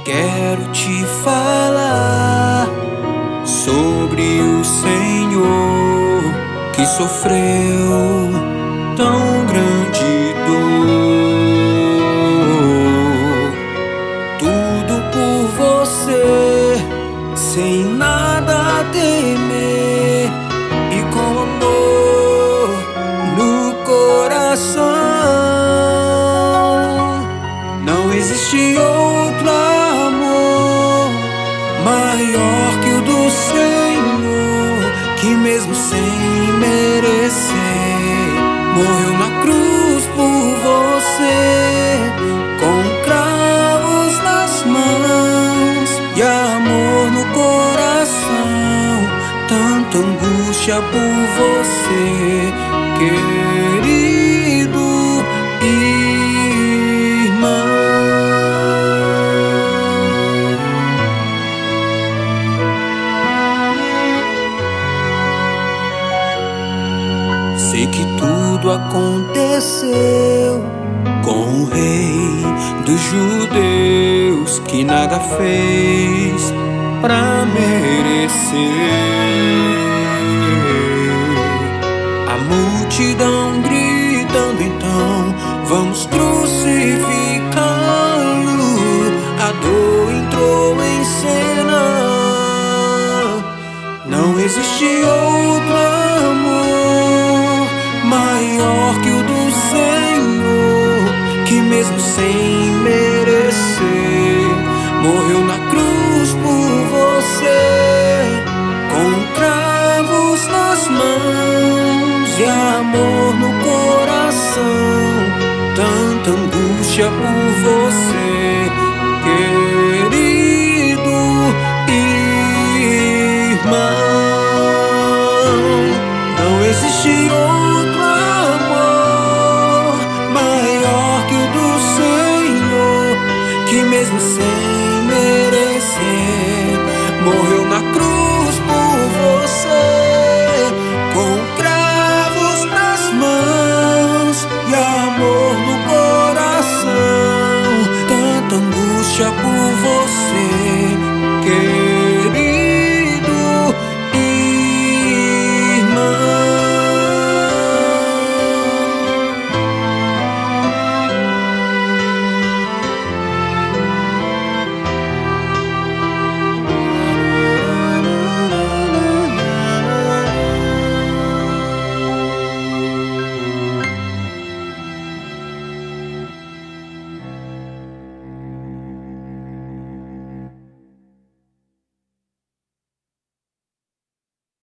Quero te falar sobre o Senhor que sofreu tão grande dor, tudo por você, sem nada temer e com amor no coração. Não existe outro amor maior que o do Senhor, que mesmo sem merecer morreu na cruz por você, com cravos nas mãos e amor no coração, tanta angústia por você, querido irmão. Sei que tudo aconteceu com o rei dos judeus, que nada fez pra merecer. A multidão gritando, então vamos crucificá-lo. A dor entrou em cena. Não existe outro amor maior que o do Senhor, que mesmo sem merecer morreu na cruz por você, com cravos nas mãos e amor no coração, tanta angústia por você, querido irmão. Não existe outro amor maior que o do Senhor, que mesmo sem merecer morreu